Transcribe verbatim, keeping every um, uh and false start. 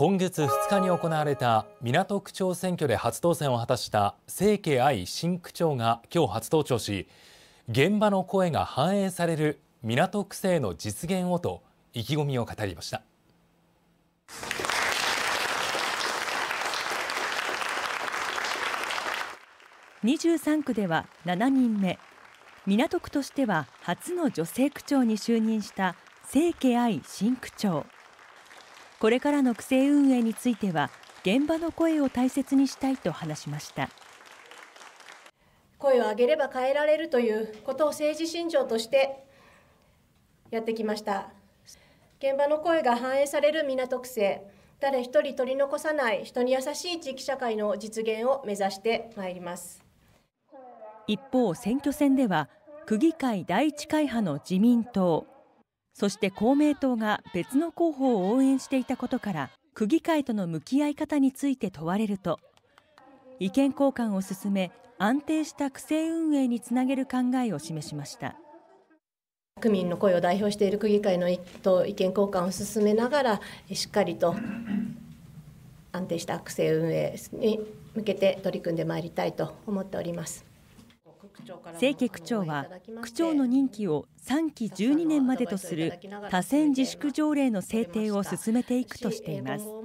今月ふつかに行われた港区長選挙で初当選を果たした清家愛新区長が今日初登庁し、現場の声が反映される港区政の実現をと意気込みを語りました。 にじゅうさんくではしちにんめ、港区としては初の女性区長に就任した清家愛新区長。これからの区政運営については現場の声を大切にしたいと話しました。 声を上げれば変えられるということを政治信条としてやってきました。現場の声が反映される港区政、誰一人取り残さない人に優しい地域社会の実現を目指してまいります。 一方、選挙戦では区議会第一会派の自民党、そして公明党が別の候補を応援していたことから区議会との向き合い方について問われると、意見交換を進め安定した区政運営につなげる考えを示しました。 区民の声を代表している区議会のと意見交換を進めながら、しっかりと安定した区政運営に向けて取り組んでまいりたいと思っております。 清家区長は区長の任期をさんきじゅうにねんまでとする多選自粛条例の制定を進めていくとしています。